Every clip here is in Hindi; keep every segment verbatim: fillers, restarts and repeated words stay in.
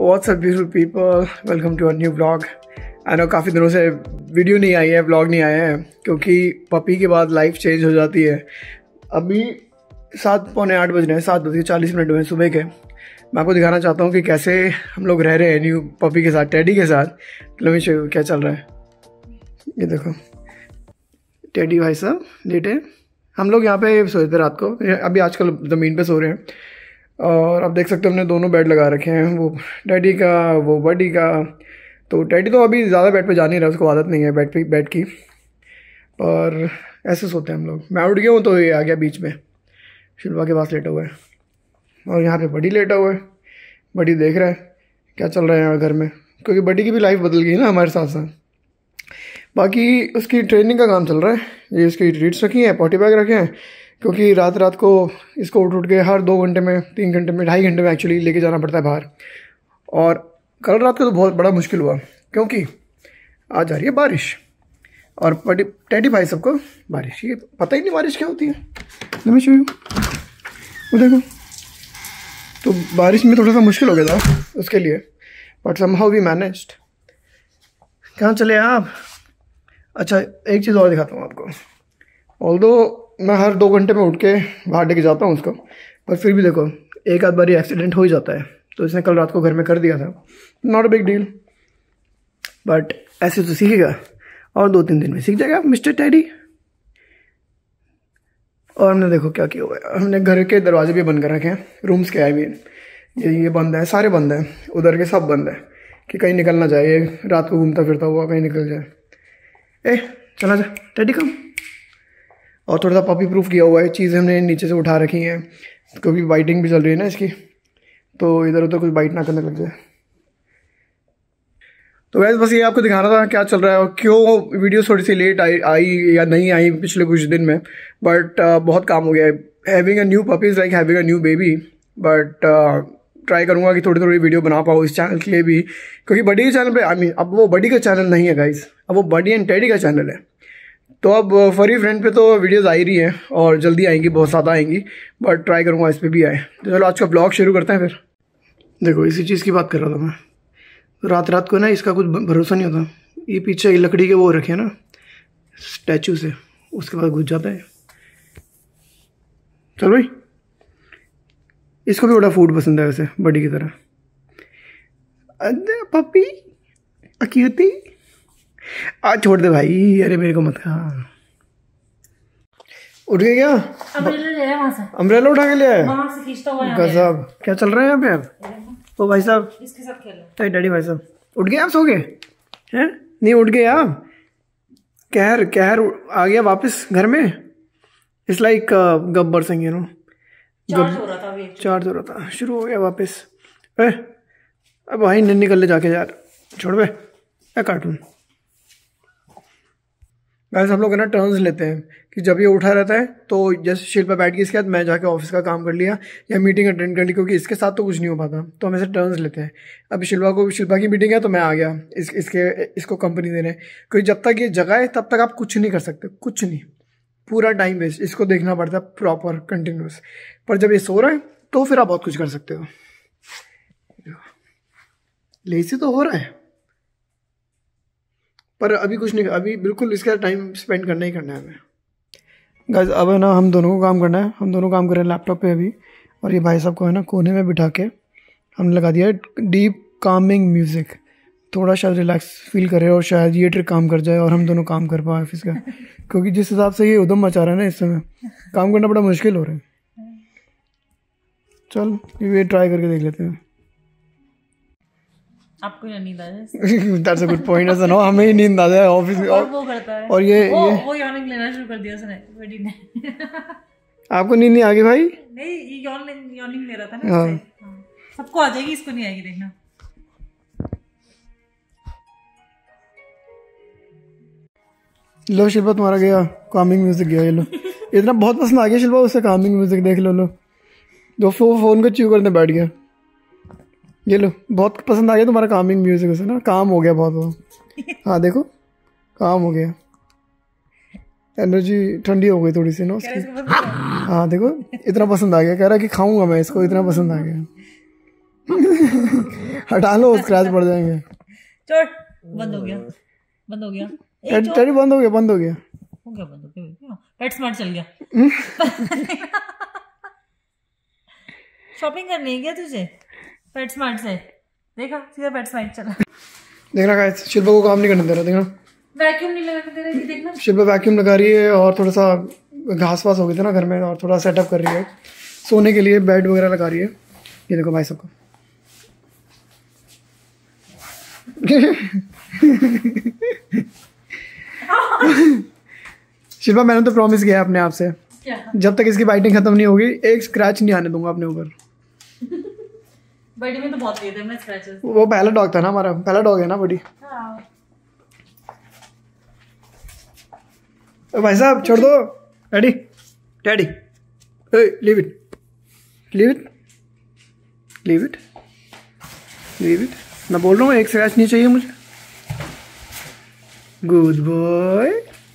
What's up beautiful people, welcome to a new vlog. I know काफ़ी दिनों से वीडियो नहीं आई है, व्लॉग नहीं आया है क्योंकि पपी के बाद लाइफ चेंज हो जाती है। अभी सात पौने आठ बज रहे हैं, सात बज के चालीस मिनट हुए हैं सुबह के। मैं आपको दिखाना चाहता हूँ कि कैसे हम लोग रह रहे हैं न्यू पपी के साथ, टेडी के साथ। लेट मी शो यू क्या चल रहा है। ये देखो टेडी भाई साहब लेटे, हम लोग यहाँ पे सोए थे रात को, अभी आजकल ज़मीन पे सो रहे हैं। और अब देख सकते हो हमने दोनों बेड लगा रखे हैं, वो डैडी का वो बडी का। तो डैडी तो अभी ज़्यादा बेड पे जा नहीं रहा, उसको आदत नहीं है बेड पे बेड की, पर ऐसे सोते हैं हम लोग। मैं उठ गया हूँ तो ये आ गया बीच में, शिल्पा के पास लेटा हुआ है और यहाँ पे बडी लेटा हुआ है। बडी देख रहा है क्या चल रहा है यहाँ घर में, क्योंकि बडी की भी लाइफ बदल गई ना हमारे साथ साथ। बाकी उसकी ट्रेनिंग का काम चल रहा है, ये इसकी ट्रीट्स रखी हैं, पॉटी बैग रखे हैं, क्योंकि रात रात को इसको उठ उठ के हर दो घंटे में तीन घंटे में ढाई घंटे में एक्चुअली लेके जाना पड़ता है बाहर। और कल रात को तो बहुत बड़ा मुश्किल हुआ क्योंकि आज आ रही है बारिश और बड़ी टेडी भाई सबको बारिश, ये पता ही नहीं बारिश क्या होती है। लेट मी शो यू, वो देखो। तो बारिश में थोड़ा सा मुश्किल हो गया था उसके लिए, बट समहाउ वी मैनेज्ड। कहाँ चले आप? अच्छा एक चीज़ और दिखाता हूँ आपको। ऑल्दो मैं हर दो घंटे में उठ के बाहर लेके जाता हूँ उसको, पर फिर भी देखो एक आध बार एक्सीडेंट हो ही जाता है। तो इसने कल रात को घर में कर दिया था, not a big deal, but ऐसे तो सीखेगा और दो तीन दिन में सीख जाएगा मिस्टर टेडी। और हमने देखो क्या किया हुआ है, हमने घर के दरवाजे भी बंद कर रखे हैं, रूम्स के आई मीन। ये ये बंद है, सारे बंद हैं, उधर के सब बंद है कि कहीं निकल ना जाए, रात को घूमता फिरता हुआ कहीं निकल जाए। ए चला जा टेडी कम। और थोड़ा सा पपी प्रूफ किया हुआ है, चीज़ें हमने नीचे से उठा रखी हैं क्योंकि बाइटिंग भी चल रही है ना इसकी, तो इधर उधर कुछ बाइट ना करने लग जाए। तो वैसे बस ये आपको दिखाना था क्या चल रहा है और क्यों वीडियो थोड़ी सी लेट आई आई या नहीं आई पिछले कुछ दिन में। बट uh, बहुत काम हो गया है। Having a new puppy is like having a new baby. But try करूँगा कि थोड़ी थोड़ी वीडियो बना पाऊँ इस चैनल के लिए भी, क्योंकि बडी के चैनल पे आई मीन अब वो बडी का चैनल नहीं है गाइस, अब वो बडी एंड टेडी का चैनल है। तो अब फरी फ्रेंड पे तो वीडियोस आ ही रही हैं और जल्दी आएंगी, बहुत ज़्यादा आएंगी, बट ट्राई करूँगा इस पर भी आए। तो चलो आज का ब्लॉग शुरू करते हैं फिर। देखो इसी चीज़ की बात कर रहा था मैं, तो रात रात को ना इसका कुछ भरोसा नहीं होता। ये पीछे लकड़ी के वो रखे हैं ना स्टैचू से, उसके बाद घुस जाता है। चल भाई, इसको भी बड़ा फूड पसंद है वैसे बड़ी की तरह। अरे पपी अक्यूटी, आज छोड़ दे भाई, अरे मेरे को मत खा। उठ गए क्या? अम्ब्रेला ले आया वहाँ से, अम्ब्रेला उठा के ले आया, वहाँ से खींचता हुआ यहाँ गजब। क्या चल रहा है यहाँ पे अब? तो भाई साहब इसके साथ खेलो। डैडी भाई साहब उठ गए आप? सो गए हैं? नहीं उठ गए आप? कहर कहर आ गया वापस घर में। It's like Gabbar Singh, you know, charge हो रहा था अभी, चार्ज हो रहा था, शुरू हो गया वापस। ए अब भाई नहीं निकल ले जाके यार, छोड़ बे क्या कार्टून। वैसे हम लोग ना टर्न्स लेते हैं कि जब ये उठा रहता है तो जैसे शिल्पा बैठ गई इसके बाद मैं जाके ऑफिस का काम कर लिया या मीटिंग अटेंड कर ली, क्योंकि इसके साथ तो कुछ नहीं हो पाता, तो हम ऐसे टर्न्स लेते हैं। अभी शिल्पा को शिल्पा की मीटिंग है तो मैं आ गया इस इसके इसको कंपनी देने, क्योंकि जब तक ये जगह है तब तक आप कुछ नहीं कर सकते, कुछ नहीं, पूरा टाइम वेस्ट, इसको देखना पड़ता है प्रॉपर कंटिन्यूस। पर जब ये सो रहा है तो फिर आप बहुत कुछ कर सकते हो। लेजी तो हो रहा है पर अभी कुछ नहीं, अभी बिल्कुल इसका टाइम स्पेंड करना ही करना है हमें गाइस। अब है ना हम दोनों को काम करना है, हम दोनों काम कर रहे हैं लैपटॉप पे अभी। और ये भाई साहब को है ना कोने में बिठा के हमने लगा दिया डीप कामिंग म्यूज़िक, थोड़ा शायद रिलैक्स फील करे और शायद ये ट्रिक काम कर जाए और हम दोनों काम कर पाए ऑफिस का, क्योंकि जिस हिसाब से ये उधम मचा रहा है ना इस समय काम करना बड़ा मुश्किल हो रहा है। चल ये ट्राई करके देख लेते हैं। आपको नींद आ जाए? दैट्स अ गुड पॉइंट, ऐसा ना हमें ही नींद आ जाए ऑफिस में। और वो करता है, और ये वो, ये वो यॉर्निंग लेना शुरू कर दिया उसने, बड़ी ने। आपको नींद नहीं आ गई भाई? नहीं ये यॉर्निंग यॉर्निंग ले रहा था ना। हाँ। सबको आ जाएगी, इसको नहीं आएगी, देखना। लो शिल्पा तुम्हारा गया कामिंग म्यूजिक गया, ये लो। इतना बहुत पसंद आ गया शिल्पा उससे कामिंग म्यूजिक, देख लो लो दो फो, फोन को च्यू करने बैठ गया। ये लो बहुत पसंद आ गया तुम्हारा कामिंग म्यूजिक उसे ना, काम हो गया बहुत वो। हाँ देखो काम हो गया, एनर्जी ठंडी हो गई थोड़ी सी ना उसकी। हाँ देखो इतना पसंद आ गया, कह रहा कि खाऊंगा मैं इसको, इतना पसंद आ गया। हटा लो, स्क्रैच पड़ जाएंगे। छोड़, बंद हो गया, बंद हो गया। टेडी बंद हो गया, बंद हो गया, हो गया बंद हो गया। पेट स्मार्ट चल गया। शॉपिंग करनी है क्या तुझे पेट स्मार्ट से? देखा सीधा पेट स्मार्ट चला। देखना गाइस, शिल्पा को काम नहीं करने दे रहा, देखना वैक्यूम नहीं लगा दे रही, देखना शिल्पा वैक्यूम लगा रही है और थोड़ा सा घास वास हो गए थे ना घर में, और थोड़ा सेटअप कर रही है सोने के लिए, बेड वगैरह लगा रही है। ये देखो भाई सबको। शिल्पा मैंने तो प्रॉमिस किया है अपने आप से, जब तक इसकी बाइटिंग खत्म नहीं होगी एक स्क्रैच नहीं आने दूंगा अपने ऊपर। बड़ी में तो बहुत दिए थे मैं स्क्रैचेस। वो पहला डॉग था ना हमारा, पहला डॉग है ना बड़ी। हाँ। भाई साहब छोड़ दो। Daddy daddy leave it leave it leave it leave it. मैं बोल रहा हूँ एक स्क्रैच नहीं चाहिए मुझे। Good boy.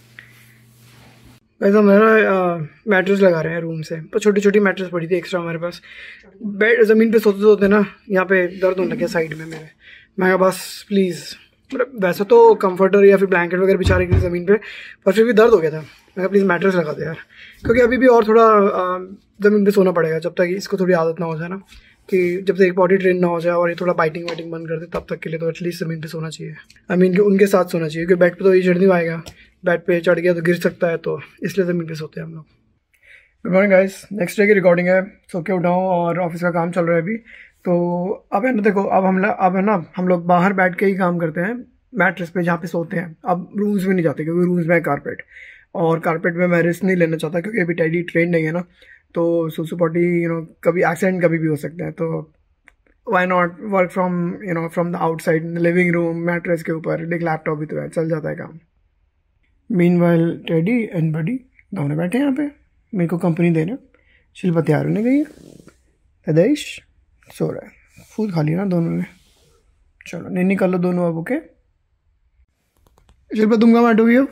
वैसा मेरा मैट्रेस लगा रहे हैं रूम से, तो छोटी छोटी मैट्रेस पड़ी थी एक्स्ट्रा हमारे पास। बेड ज़मीन पे सोते सोते ना यहाँ पे दर्द होने लगे साइड में मेरे। मैं कहा बस प्लीज़, मतलब वैसे तो कंफर्टर या फिर ब्लैंकेट वगैरह बिछा रही थी ज़मीन पे, पर फिर भी दर्द हो गया था। मैं कहा प्लीज़ मैट्रेस लगा दे यार, क्योंकि अभी भी और थोड़ा ज़मीन पे सोना पड़ेगा जब तक इसको थोड़ी आदत ना हो जाए ना, कि जब तक एक बॉडी ट्रेन ना हो जाए और ये थोड़ा बाइटिंग वाइटिंग बंद कर दे, तब तक के लिए तो एटलीस्ट ज़मीन पे सोना चाहिए। आई मीन कि उनके साथ सोना चाहिए, क्योंकि बेड पे तो ये चढ़ नहीं पाएगा, बेड पे चढ़ गया तो गिर सकता है, तो इसलिए ज़मीन पे सोते हैं हम लोग। Good morning guys, next day की रिकॉर्डिंग है। सो के उठाऊँ और ऑफिस का काम चल रहा है अभी। तो अब है ना, देखो अब हम अब है ना हम लोग बाहर बैठ के ही काम करते हैं मैट्रेस पे जहाँ पे सोते हैं। अब रूम्स में नहीं जाते, क्योंकि रूम्स में कारपेट, और कारपेट में मैं रिस्क नहीं लेना चाहता, क्योंकि अभी टेडी ट्रेन नहीं है ना, तो सुसु पॉटी यू नो कभी एक्सीडेंट कभी भी हो सकता है। तो why not work from you know from the outside, living room mattress के ऊपर, एक लैपटॉप भी तो है, चल जाता है काम। मीनवाइल टेडी एंड बडी दोनों बैठे हैं यहाँ पे, मेरे को कंपनी दे रहे हैं। शिल्पा तैयार होने गई है, हृदयेश सो रहा है, फूड खा लिया ना दोनों ने। चलो नहीं निकल लो दोनों अब। ओके शिल्पा तुम कहाँ बैठोगी अब?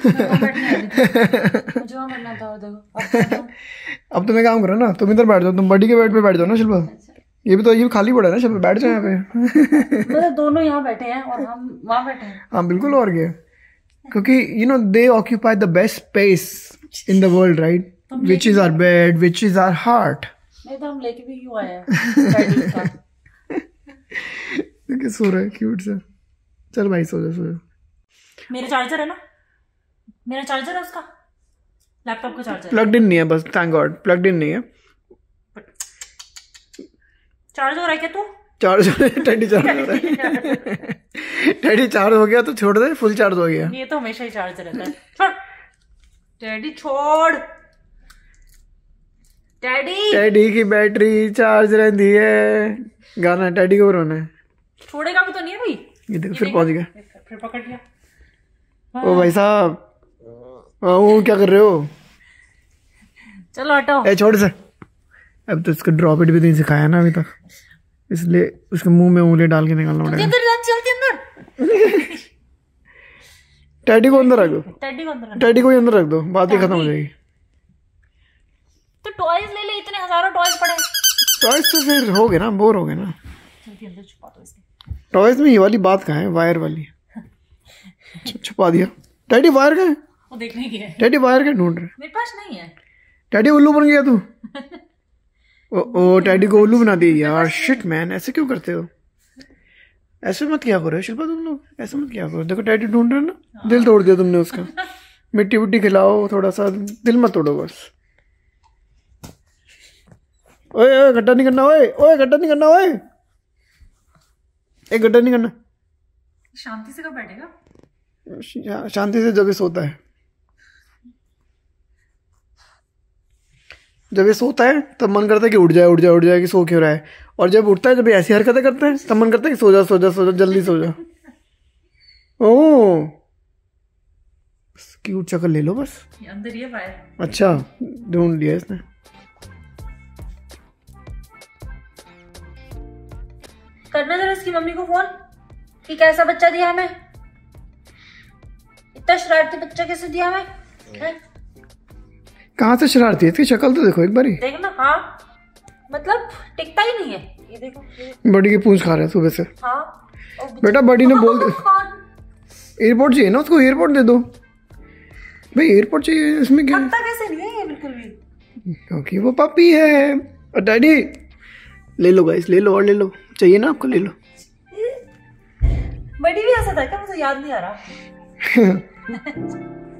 अब तुम्हें काम करो ना, तुम इधर बैठ जाओ, तुम बडी के बेड पे बैठ जाओ ना शिल्पा। ये भी तो ये भी खाली पड़ा है ना शिल्पा, बैठ जाओ यहाँ पे। मतलब दोनों यहाँ बैठे हैं और हम वहाँ बैठे हैं। हाँ बिल्कुल, और क्या, क्योंकि you know they occupy the best space in the world right, which is our bed, which is our heart. नहीं तो हम लेके भी क्यों आए हैं? सो रहा है क्यूट सा। चल भाई सो जा, सो जा। मेरा चार्जर है ना, मेरा चार्जर है उसका, लैपटॉप का चार्जर प्लग्ड इन नहीं है बस, थैंक गॉड प्लग्ड इन नहीं है। चार्ज हो रहा है क्या तू? चार्ज हो रहा है, टेडी चार्ज हो रहा है। टेडी चार्ज हो गया तो छोड़ दे, फुल चार्ज हो गया। ये तो हमेशा ही चार्ज रहता है। छोड़ टेडी, छोड़ टेडी। टेडी की बैटरी चार्ज रहती है, गाना टेडी को रोना है। छोड़ेगा भी तो नहीं है भाई। ये देखो फिर पहुंच गया, फिर पकड़ लिया। ओ भाई साहब, वो क्या कर रहे हो? चलो हटो। ए छोड़ से, अब तो इसको ड्रॉप इट भी नहीं सिखाया ना अभी तक, इसलिए उसके मुंह में उंगली डाल के निकालना पड़ेगा। टेडी को अंदर रख दो, टेडी को अंदर टेडी को ही अंदर रख दो, बात ही खत्म हो जाएगी। तो टॉयज ले ले, इतने हजारों टॉयज पड़े। टॉयज तो फिर हो गए ना, बोर हो गए ना। अंदर छुपा दो इसके। टॉयज में ये वाली बात कहाँ है, वायर वाली छुपा दिया। टेडी वायर का है, वो देखने की है। टेडी वायर का ढूंढ रहे, मेरे पास नहीं है। टेडी उल्लू बन गया तू। ओ ओ टेडी को उल्लू बना दी यार, शिट मैन, ऐसे क्यों करते हो? ऐसे मत क्या करो शिल्पा, तुम लोग ऐसे मत क्या करो। देखो टेडी ढूंढ रहे ना, दिल तोड़ दिया तुमने उसका। मिट्टी विट्टी खिलाओ थोड़ा सा, दिल मत तोड़ो बस। ओए ओए गड्ढा नहीं करना, ओए ओए गड्ढा नहीं करना, ओए एक गड्ढा नहीं करना। शांति से कब बैठेगा? शांति से जब ये सोता है, जब ये सोता है तब मन करता है कि उठ जाए उठ जाए उठ जाए, कि सो क्यों रहा है। और जब उठता है, जब ऐसी हरकतें करते हैं, तब मन करता है कि सो जा सो जा सो जा, जल्दी सो जा। ओह क्यूट शक्ल ले लो बस। अंदर ये वायर। अच्छा ढूंढ लिया इसने। करना जरा इसकी मम्मी को फोन कि कैसा बच्चा दिया हमें, इतना शरारती बच्चा कैसे दिया हमें है? कहाँ से शरारती है, इसकी शक्ल तो देखो एक बारी। देख ना, हाँ मतलब टिकता ही नहीं है, ये देखो, ये बड़ी की पूंछ खा रहा है सुबह से। हाँ बेटा बड़ी ने बोल एयरपोर्ट चाहिए ना उसको, एयरपोर्ट दे दो भाई, एयरपोर्ट चाहिए, इसमें क्या थकता कैसे नहीं है ये बिल्कुल भी, क्योंकि वो पपी है। और डैडी ले लो गाइस, ले लो और ले लो, चाहिए ना आपको ले लो। बड़ी भी ऐसा था क्या, मुझे याद नहीं आ रहा।